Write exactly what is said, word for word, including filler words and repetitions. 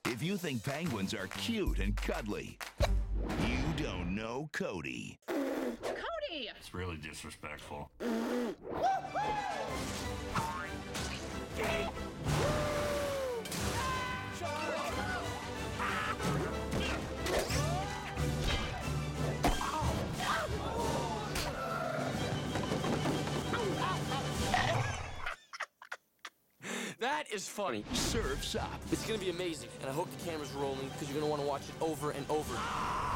If you think penguins are cute and cuddly, you don't know Cody. Cody! It's really disrespectful. That is funny. Surf's Up. It's gonna be amazing, and I hope the camera's rolling because you're gonna want to watch it over and over.